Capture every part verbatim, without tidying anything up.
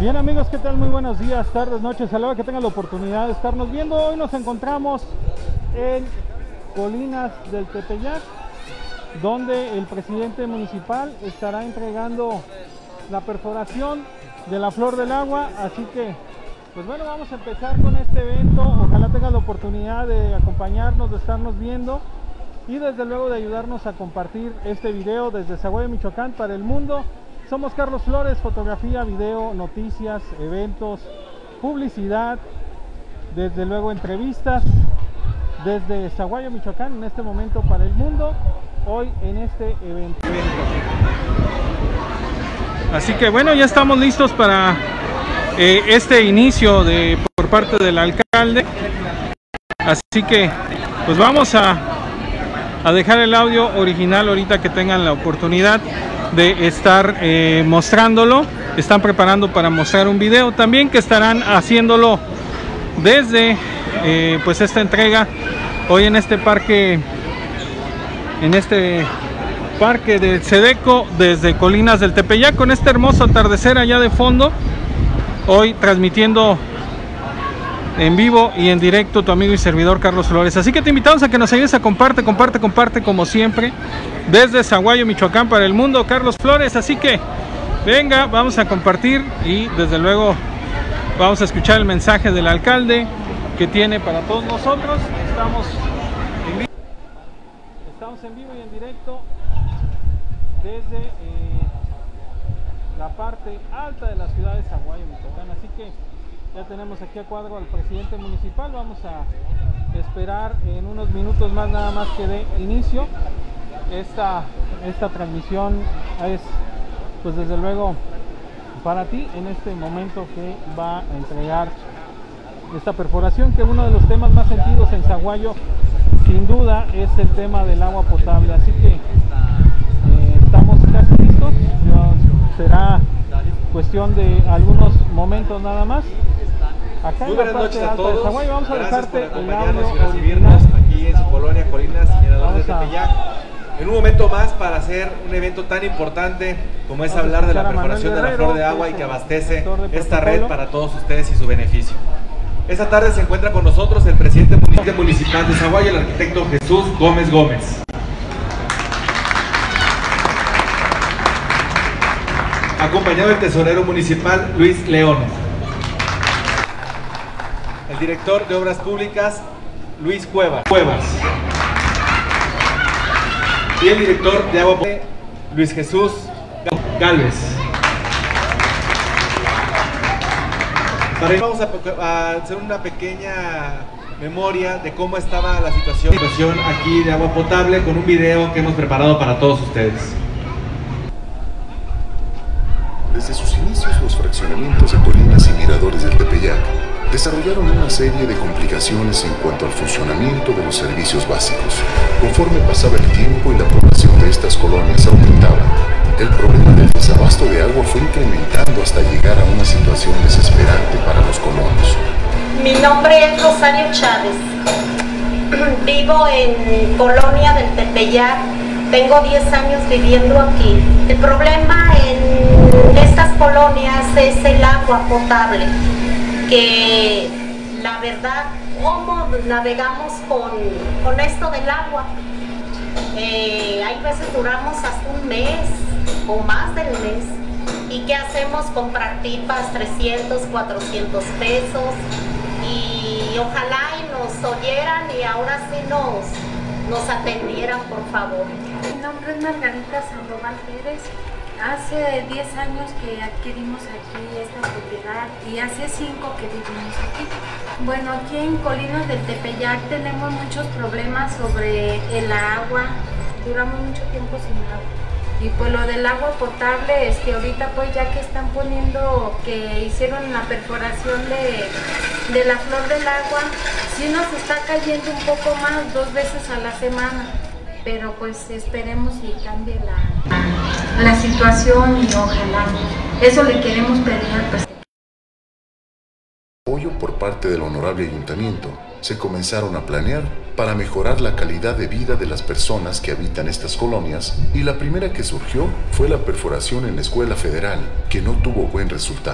Bien amigos, ¿qué tal? Muy buenos días, tardes, noches, a la hora que tengan la oportunidad de estarnos viendo. Hoy nos encontramos en Colinas del Tepeyac, donde el presidente municipal estará entregando la perforación de la Flor del Agua. Así que, pues bueno, vamos a empezar con este evento. Ojalá tengan la oportunidad de acompañarnos, de estarnos viendo y desde luego de ayudarnos a compartir este video desde Zaguayo, Michoacán, para el mundo. Somos Carlos Flores, fotografía, video, noticias, eventos, publicidad, desde luego entrevistas, desde Zaguayo, Michoacán, en este momento para el mundo, hoy en este evento. Así que bueno, ya estamos listos para eh, este inicio de por parte del alcalde. Así que pues vamos a, a dejar el audio original ahorita que tengan la oportunidad de estar eh, mostrándolo. Están preparando para mostrar un video también que estarán haciéndolo desde eh, pues esta entrega hoy en este parque, en este parque del Sedeco, desde Colinas del Tepeyac, con este hermoso atardecer allá de fondo. Hoy transmitiendo en vivo y en directo tu amigo y servidor Carlos Flores. Así que te invitamos a que nos ayudes a comparte, comparte, comparte como siempre desde Zaguayo, Michoacán para el mundo, Carlos Flores. Así que venga, vamos a compartir y desde luego vamos a escuchar el mensaje del alcalde que tiene para todos nosotros. Estamos en vivo, estamos en vivo y en directo desde eh, la parte alta de la ciudad de Zaguayo, Michoacán. Así que ya tenemos aquí a cuadro al presidente municipal. Vamos a esperar en unos minutos más nada más que dé inicio. Esta, esta transmisión es pues desde luego para ti en este momento que va a entregar esta perforación, que uno de los temas más sentidos en Zaguayo sin duda es el tema del agua potable. Así que eh, estamos casi listos. Será cuestión de algunos momentos nada más. Acá Muy buenas noches a todos. Zaguayo, vamos a Gracias por dejarte acompañarnos el y recibirnos aquí en su colonia Colinas de Tepeyac. En un momento más para hacer un evento tan importante como es vamos hablar de la a perforación de la Guerrero, Flor de Agua que y es que el abastece director de esta red protocolo para todos ustedes y su beneficio. Esta tarde se encuentra con nosotros el presidente municipal de Zaguayo, el arquitecto Jesús Gómez Gómez. Acompañado del tesorero municipal Luis León. El director de Obras Públicas Luis Cuevas. Cuevas. Y el director de Agua Potable Luis Jesús Gálvez. Para ello vamos a, a hacer una pequeña memoria de cómo estaba la situación, situación aquí de agua potable con un video que hemos preparado para todos ustedes. Desde sus inicios, los fraccionamientos de Colinas y Miradores del Tepeyac desarrollaron una serie de complicaciones en cuanto al funcionamiento de los servicios básicos. Conforme pasaba el tiempo y la población de estas colonias aumentaba, el problema del desabasto de agua fue incrementando hasta llegar a una situación desesperante para los colonos. Mi nombre es Rosario Chávez. Vivo en Colonia del Tepeyac. Tengo diez años viviendo aquí. El problema en estas colonias es el agua potable, que la verdad, ¿cómo navegamos con, con esto del agua? Eh, hay veces duramos hasta un mes o más del mes. ¿Y qué hacemos? Comprar pipas, trescientos, cuatrocientos pesos. Y ojalá y nos oyeran y ahora sí nos, nos atendieran, por favor. Mi nombre es Margarita Sandoval Pérez. Hace diez años que adquirimos aquí esta propiedad y hace cinco que vivimos aquí. Bueno, aquí en Colinas del Tepeyac tenemos muchos problemas sobre el agua. Duramos mucho tiempo sin agua. Y pues lo del agua potable es que ahorita pues ya que están poniendo, que hicieron la perforación de, de la Flor del Agua, sí nos está cayendo un poco más, dos veces a la semana. Pero pues esperemos y cambie la, la situación y ojalá. Eso le queremos pedir al presidente. Apoyo por parte del honorable ayuntamiento, se comenzaron a planear para mejorar la calidad de vida de las personas que habitan estas colonias, y la primera que surgió fue la perforación en la Escuela Federal, que no tuvo buen resultado.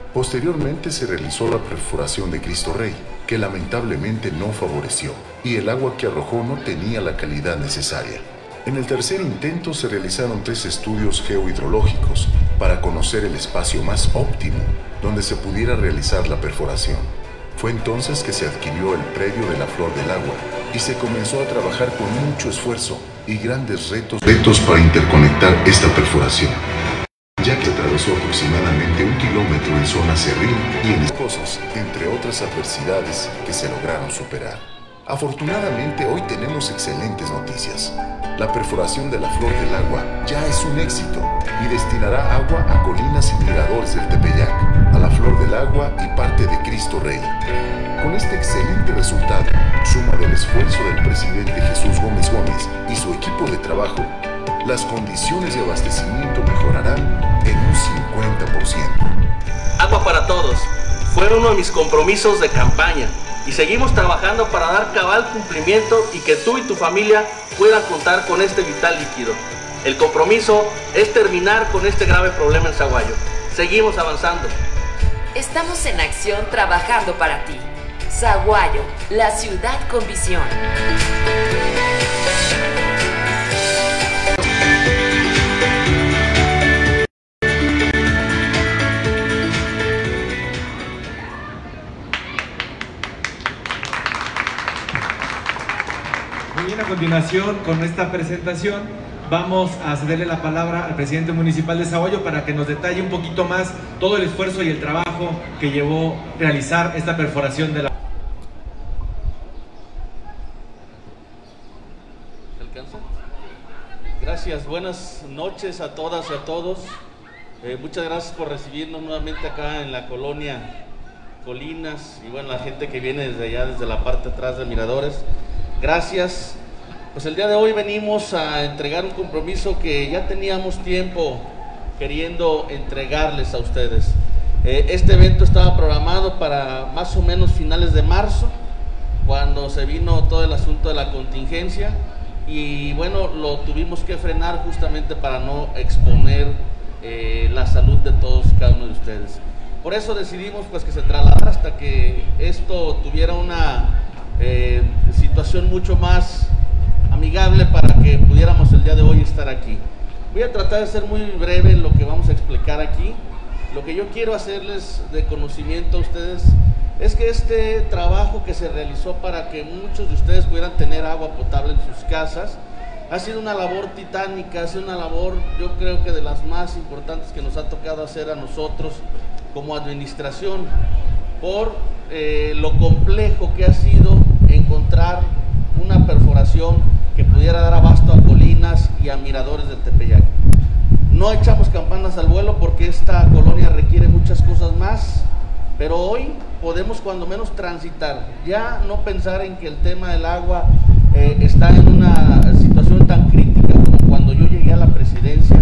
Posteriormente se realizó la perforación de Cristo Rey, que lamentablemente no favoreció, y el agua que arrojó no tenía la calidad necesaria. En el tercer intento se realizaron tres estudios geohidrológicos para conocer el espacio más óptimo donde se pudiera realizar la perforación. Fue entonces que se adquirió el predio de la Flor del Agua y se comenzó a trabajar con mucho esfuerzo y grandes retos, retos para interconectar esta perforación, ya que atravesó aproximadamente un kilómetro en zona cerril y en cosas, entre otras adversidades que se lograron superar. Afortunadamente hoy tenemos excelentes noticias. La perforación de la Flor del Agua ya es un éxito y destinará agua a colinas y miradores del Tepeyac, a la Flor del Agua y parte de Cristo Rey. Con este excelente resultado, suma del esfuerzo del presidente Jesús Gómez Gómez y su equipo de trabajo, las condiciones de abastecimiento mejorarán en un cincuenta por ciento. Agua para todos fue uno de mis compromisos de campaña y seguimos trabajando para dar cabal cumplimiento y que tú y tu familia puedan contar con este vital líquido. El compromiso es terminar con este grave problema en Sahuayo. Seguimos avanzando. Estamos en acción trabajando para ti. Sahuayo, la ciudad con visión. Muy bien, a continuación con esta presentación vamos a cederle la palabra al presidente municipal de Sahuayo para que nos detalle un poquito más todo el esfuerzo y el trabajo que llevó realizar esta perforación de la... ¿Alcanza? Gracias, buenas noches a todas y a todos. Eh, muchas gracias por recibirnos nuevamente acá en la colonia Colinas y bueno, la gente que viene desde allá, desde la parte de atrás de Miradores. Gracias. Pues el día de hoy venimos a entregar un compromiso que ya teníamos tiempo queriendo entregarles a ustedes. Eh, este evento estaba programado para más o menos finales de marzo, cuando se vino todo el asunto de la contingencia y bueno, lo tuvimos que frenar justamente para no exponer eh, la salud de todos y cada uno de ustedes. Por eso decidimos pues que se trasladara hasta que esto tuviera una eh, situación mucho más amigable para que pudiéramos el día de hoy estar aquí. Voy a tratar de ser muy breve en lo que vamos a explicar aquí. Lo que yo quiero hacerles de conocimiento a ustedes es que este trabajo que se realizó para que muchos de ustedes pudieran tener agua potable en sus casas ha sido una labor titánica, ha sido una labor yo creo que de las más importantes que nos ha tocado hacer a nosotros como administración, por eh, lo complejo que ha sido encontrar una perforación que pudiera dar abasto a colinas y a miradores del Tepeyac. No echamos campanas al vuelo porque esta colonia requiere muchas cosas más, pero hoy podemos cuando menos transitar, ya no pensar en que el tema del agua eh, está en una situación tan crítica como cuando yo llegué a la presidencia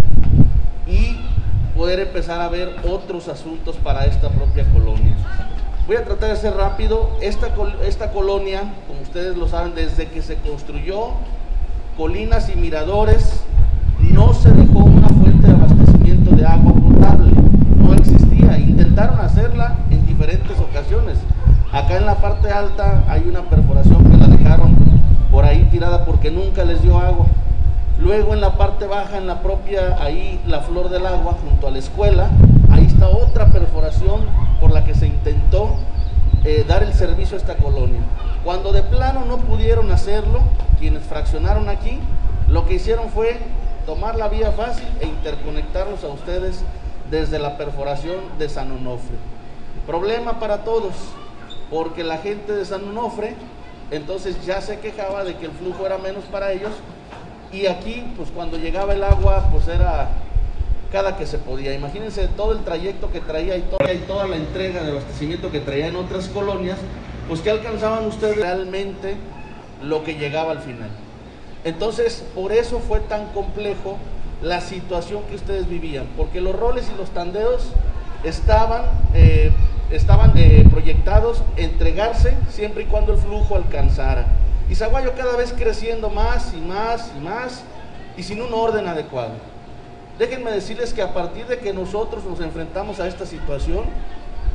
y poder empezar a ver otros asuntos para esta propia colonia. Voy a tratar de ser rápido. Esta, esta colonia, como ustedes lo saben, desde que se construyó Colinas y Miradores, no se dejó una fuente de abastecimiento de agua potable, no existía. Intentaron hacerla en diferentes ocasiones. Acá en la parte alta hay una perforación que la dejaron por ahí tirada porque nunca les dio agua. Luego en la parte baja, en la propia, ahí la Flor del Agua, junto a la escuela, ahí está otra perforación por la que se intentó eh, dar el servicio a esta colonia. Cuando de plano no pudieron hacerlo, quienes fraccionaron aquí, lo que hicieron fue tomar la vía fácil e interconectarlos a ustedes desde la perforación de San Onofre. Problema para todos, porque la gente de San Onofre entonces ya se quejaba de que el flujo era menos para ellos, y aquí pues cuando llegaba el agua pues era cada que se podía. Imagínense todo el trayecto que traía y toda, y toda la entrega de abastecimiento que traía en otras colonias, pues que alcanzaban ustedes realmente lo que llegaba al final. Entonces por eso fue tan complejo la situación que ustedes vivían, porque los roles y los tandeos estaban, eh, estaban eh, proyectados entregarse siempre y cuando el flujo alcanzara. Y Sahuayo cada vez creciendo más y más y más y sin un orden adecuado. Déjenme decirles que a partir de que nosotros nos enfrentamos a esta situación,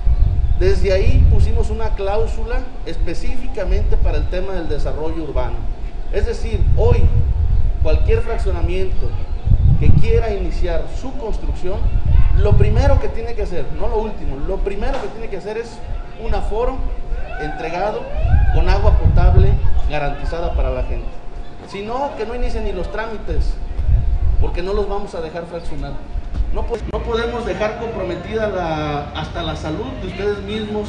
Desde ahí pusimos una cláusula específicamente para el tema del desarrollo urbano. Es decir, hoy cualquier fraccionamiento que quiera iniciar su construcción, lo primero que tiene que hacer, no lo último, lo primero que tiene que hacer es un aforo entregado con agua potable garantizada para la gente. Si no, que no inicien ni los trámites, porque no los vamos a dejar fraccionar. No, no podemos dejar comprometida la, hasta la salud de ustedes mismos,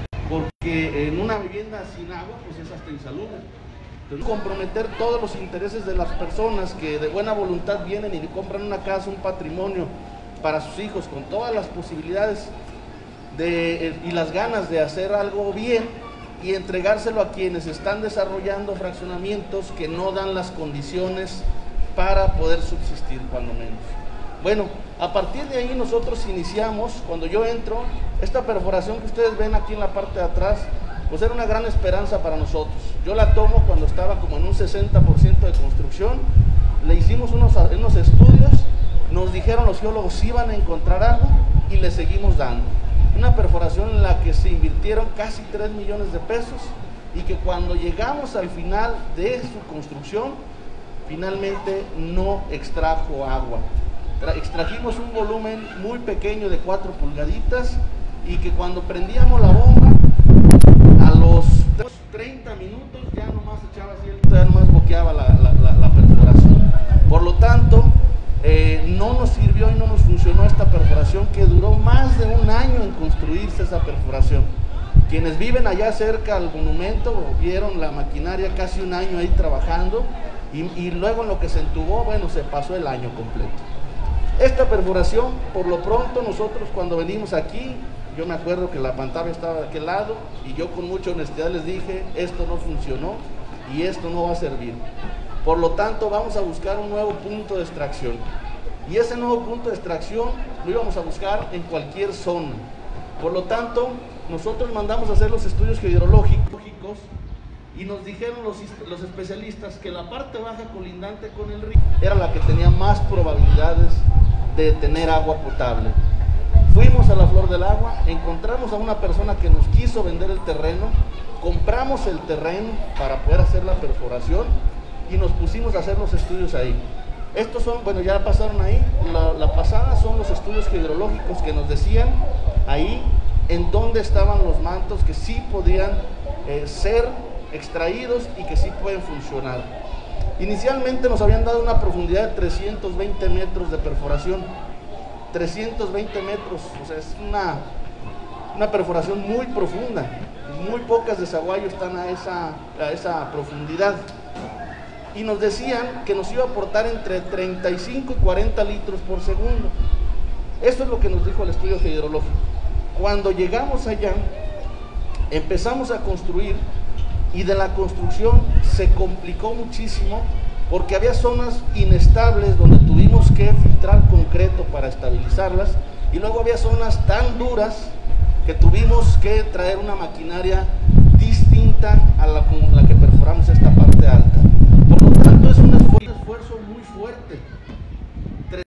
porque en una vivienda sin agua pues es hasta insalubre. Entonces, comprometer todos los intereses de las personas que de buena voluntad vienen y compran una casa, un patrimonio para sus hijos, con todas las posibilidades de, y las ganas de hacer algo bien, y entregárselo a quienes están desarrollando fraccionamientos que no dan las condiciones para poder subsistir, cuando menos. Bueno, a partir de ahí nosotros iniciamos, cuando yo entro, esta perforación que ustedes ven aquí en la parte de atrás, pues era una gran esperanza para nosotros. Yo la tomo cuando estaba como en un sesenta por ciento de construcción, le hicimos unos, unos estudios, nos dijeron los geólogos si iban a encontrar algo y le seguimos dando. Una perforación en la que se invirtieron casi tres millones de pesos y que cuando llegamos al final de su construcción, finalmente no extrajo agua. Extrajimos un volumen muy pequeño de cuatro pulgaditas y que cuando prendíamos la bomba, a los treinta minutos ya nomás echaba así, ya nomás boqueaba la, la, la, la perforación. Por lo tanto, eh, no nos sirvió y no nos funcionó esta perforación, que duró más de un año en construirse esa perforación. Quienes viven allá cerca al monumento vieron la maquinaria casi un año ahí trabajando, y, y luego en lo que se entubó, bueno, se pasó el año completo. Esta perforación, por lo pronto, nosotros cuando venimos aquí, yo me acuerdo que la pantalla estaba de aquel lado y yo con mucha honestidad les dije, esto no funcionó y esto no va a servir. Por lo tanto, vamos a buscar un nuevo punto de extracción. Y ese nuevo punto de extracción lo íbamos a buscar en cualquier zona. Por lo tanto, nosotros mandamos a hacer los estudios hidrológicos y nos dijeron los, los especialistas que la parte baja colindante con el río era la que tenía más probabilidades de tener agua potable. Fuimos a la Flor del Agua, encontramos a una persona que nos quiso vender el terreno, compramos el terreno para poder hacer la perforación y nos pusimos a hacer los estudios ahí. Estos son, bueno, ya pasaron ahí, la, la pasada son los estudios hidrológicos que nos decían ahí en dónde estaban los mantos que sí podían eh, ser extraídos y que sí pueden funcionar. Inicialmente nos habían dado una profundidad de trescientos veinte metros de perforación. trescientos veinte metros, o sea, es una, una perforación muy profunda. Muy pocas de Saguayo están a esa, a esa profundidad. Y nos decían que nos iba a aportar entre treinta y cinco y cuarenta litros por segundo. Eso es lo que nos dijo el estudio hidrológico. Cuando llegamos allá, empezamos a construir, y de la construcción se complicó muchísimo porque había zonas inestables donde tuvimos que filtrar concreto para estabilizarlas, y luego había zonas tan duras que tuvimos que traer una maquinaria distinta a la con la que perforamos esta parte alta.